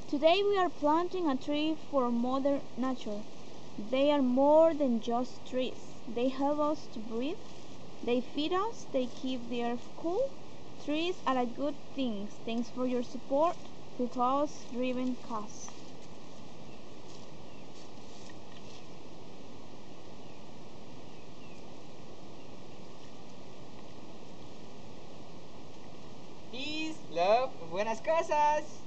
Today we are planting a tree for Mother Nature. They are more than just trees. They help us to breathe. They feed us. They keep the earth cool. Trees are a good thing. Thanks for your support. Purpose-driven cause. Peace, love, buenas cosas.